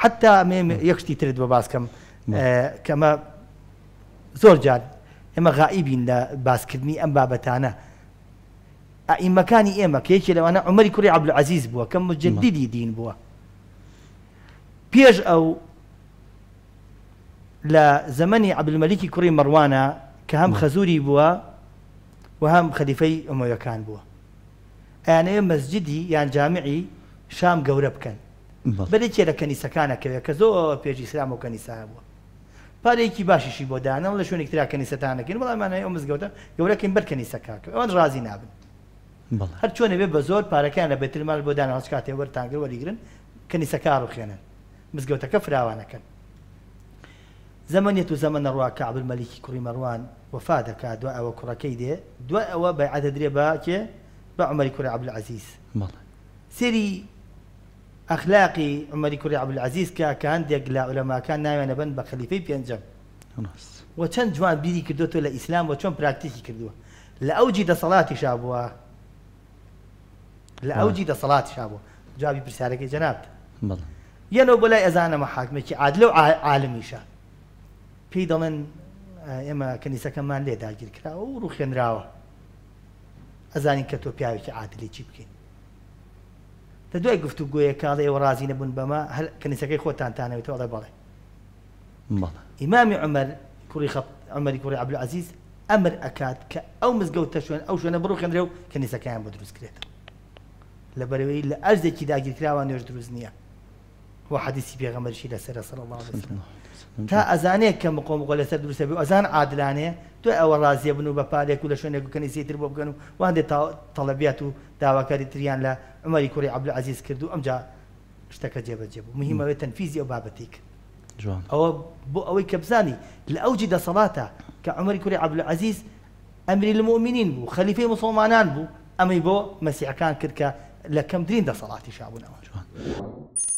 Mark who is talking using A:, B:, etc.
A: حتى يكشتي ترد بباسكم كما زور جار اما غائبين لا باسكرني ام بابتانا اي مكاني اما كيش لو انا عمر كوري عبد العزيز بوا كم مجددي دين بوا بيج او لا زمني عبد الملك كوري مروان كهم خزوري بوا وهم خليفي امويه كان بوا يعني مسجدي يعني جامعي شام قورب كان بديت الى كنيسه كان كزو بيجي اسلام وكنيسه بوا باريكي باشي شي بودانا ولا شو نكترا كنيسه تاعنا كين والله ما انا يوم مزقوته يقولك بر كنيسه كاك وان رازي نابن
B: بالله
A: هر شلون بي بزور باركان بيت المال بودانا وسكاتي ورتانغ وليغرن كنيسه كارو خينا مزقوته كفراوانا كان زمن زمن الروا كعب الملك كريم مروان وفادك دعاء وكركيده دعاء وبيعه دريبا كي بعمر كريم عبد العزيز
B: بالله
A: سيري اخلاقي عمر كريم عبد العزيز كان ديق علماء كان نايم بن بخليفه بينجم وچەند جوان بیری کردوتە لە ئیسلام و چۆن پراکتیکی کردووە لە ئەوجی دەسەڵاتی شابووە لە ئەوجی دەسەڵاتی شابووە جوابی پرسیارەکەی جەناب یەنەوە بۆ لای ئەزانە محاکمێکی عادلە و عالمیشە پێی دەڵێن ئێمە کەنیسەکەمان لێ داگیر کراوە و ڕوخێنراوە ئەزانین کە تۆ پیاوێکی عادلی چی بکەین لە دوای گفتوگۆیە کاڵێ ئێوە ڕازی نەبوون بەمە هەر کەنیسەکەی خۆتانتانەوێتەوە ئەڵێ بەڵێ إمام عمر كوري عبد العزيز أمر أكاد كأو مزجوت شون أو شون بروح خندرو كنيسة كان بدرس كريتا لبروي لأجد كذا أجد كراوان يجدرس نيا هو حديث بيغمر شيء لسر صلى الله عليه وسلم تا أذانه كم قوم قال سر درس بيو أذان عادلانه تو أول رازي بنو ببالي كل شون يكون كنيسة تربو بكنو وعنده طلبياته دعوة كريتريان لا عمر كوري عبد العزيز كردو أم جا اشتكى جيبه مهمة تنفيذي أو بابتيك
B: جوان
A: أو كبزاني لأوجد صلاته كعمر كوري عبد العزيز أمر المؤمنين بو خليفة مسلمانان بو أمي بو مسيح كان كركا لكم درين دا صلاتي شعبنا